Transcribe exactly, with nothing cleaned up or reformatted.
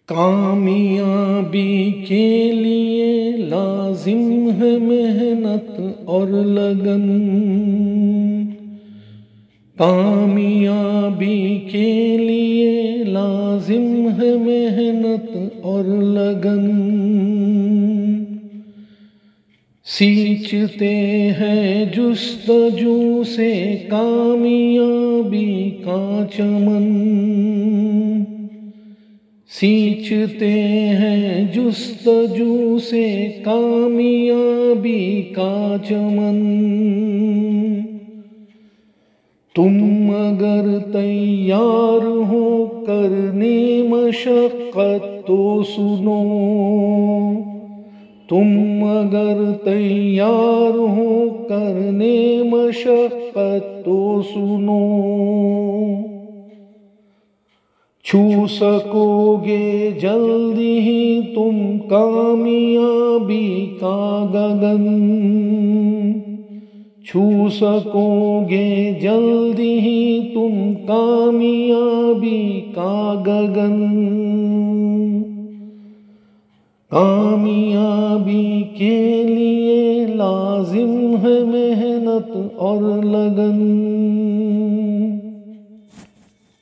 कामयाबी के लिए लाजिम है मेहनत और लगन। कामयाबी के लिए लाजिम है मेहनत और लगन। सींचते हैं जुस्तजू से कामयाबी का चमन। सींचते हैं जुस्तजू से कामयाबी का चमन। तुम अगर तैयार हो करने मशक्क़त तो सुनो। तुम अगर तैयार हो करने मशक्क़त तो सुनो। छू सकोगे जल्दी ही तुम कामयाबी का गगन। छू सकोगे जल्दी ही तुम कामयाबी का गगन। कामयाबी के लिए लाजिम है मेहनत और लगन।